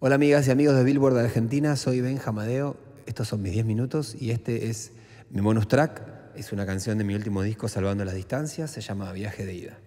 Hola amigas y amigos de Billboard de Argentina, soy Ben Hamadeo, estos son mis 10 minutos y este es mi bonus track, es una canción de mi último disco Salvando las Distancias, se llama Viaje de Ida.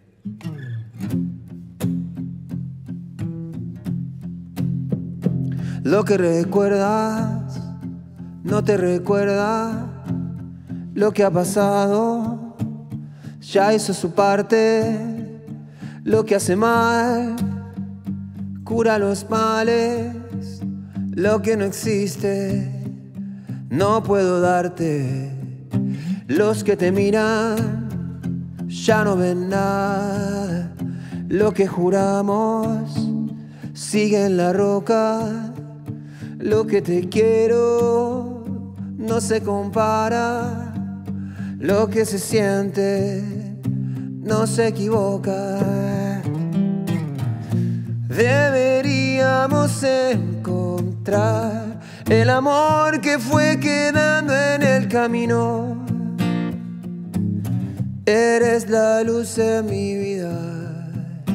Lo que recuerdas no te recuerda lo que ha pasado, ya hizo su parte, lo que hace mal cura los males, lo que no existe no puedo darte. Los que te miran ya no ven nada, lo que juramos sigue en la roca. Lo que te quiero no se compara, lo que se siente no se equivoca. Deberíamos encontrar el amor que fue quedando en el camino. Eres la luz de mi vida,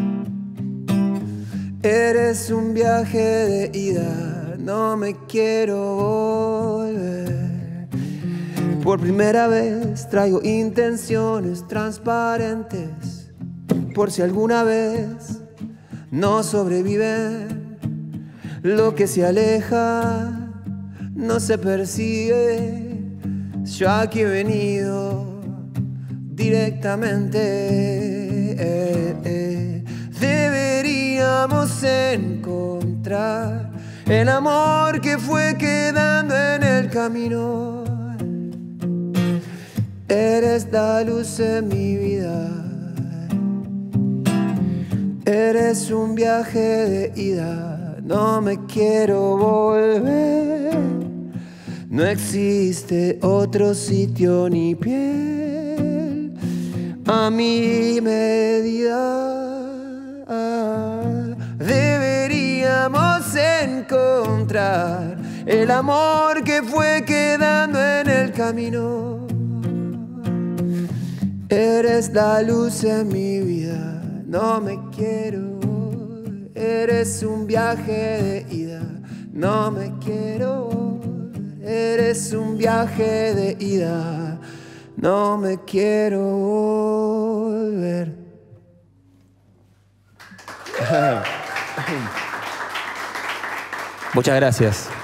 eres un viaje de ida, no me quiero volver. Por primera vez traigo intenciones transparentes, por si alguna vez no sobreviven. Lo que se aleja no se persigue. Yo aquí he venido directamente. Deberíamos encontrar el amor que fue quedando en el camino. Eres la luz en mi vida, eres un viaje de ida, no me quiero volver. No existe otro sitio ni piel a mi medida. Deberíamos encontrar el amor que fue quedando en el camino. Eres la luz en mi vida, no me quiero. Eres un viaje de ida, no me quiero. Eres un viaje de ida, no me quiero volver. Muchas gracias.